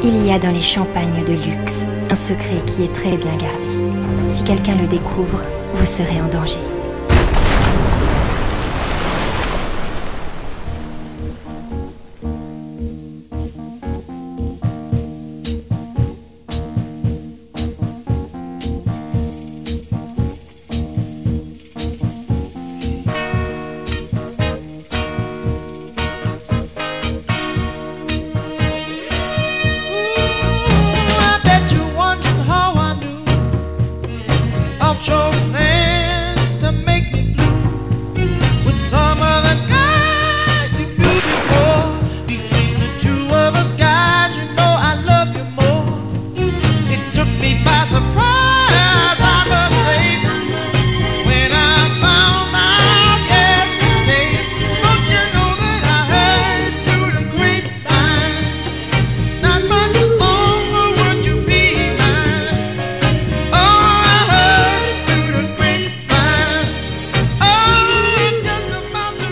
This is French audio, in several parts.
Il y a dans les champagnes de luxe un secret qui est très bien gardé. Si quelqu'un le découvre, vous serez en danger.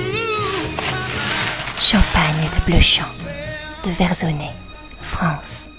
Champagne de Bleuchamp, de Versonnet, France.